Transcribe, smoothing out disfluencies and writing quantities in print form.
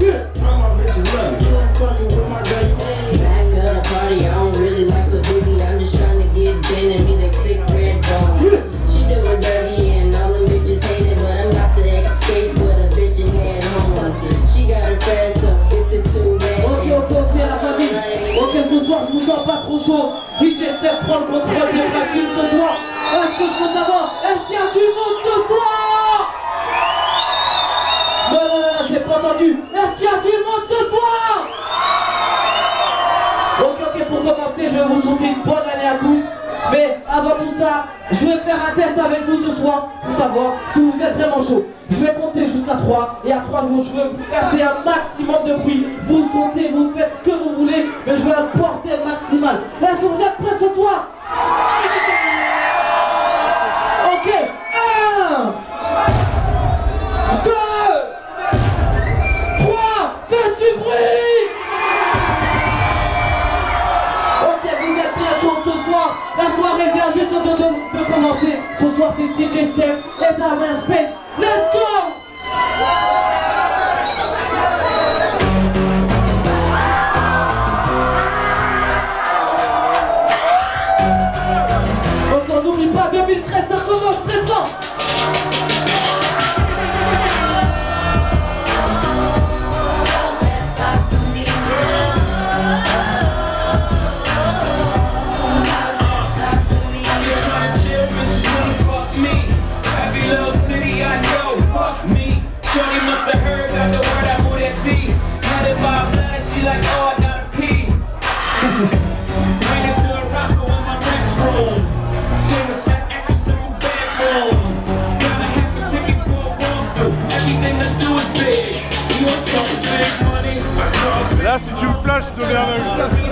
good. All my bitches love me. You ain't fucking with my girl, you ain't. Back of the party, I don't really like the booty. I'm just trying to get in and meet a thick red bone. She doing dirty and all the bitches hate it, but I'm about to escape with a bitch and head home. She got her friends, so it's a two-way. Ok, la famille. Ok, ce soir, je vous sens pas trop chaud. DJ Steph prend le contrôle des platines ce soir. Est-ce que je peux savoir, est-ce qu'il y a du monde ce soir? Non, j'ai pas entendu. Est-ce qu'il y a du monde ce soir? Ok, pour commencer, je vais vous souhaiter une bonne année à tous. Mais avant tout ça, je vais faire un test avec vous ce soir pour savoir si vous êtes vraiment chaud. Je vais compter jusqu'à 3 et à 3 je veux vous casser un maximum de bruit. Vous sautez, vous faites ce que vous voulez, mais je veux un bordel maximal. Est-ce que vous êtes prêts ce soir? Ok, 1, 2, 3, faites du bruit! Ok, vous êtes bien chaud ce soir. La soirée vient juste de commencer. Ce soir c'est DJ Steph et Darwin Spain. Let's go! Donc on n'oublie pas 2013, ça commence très fort. Là, si tu me flashes, je deviens aveugle.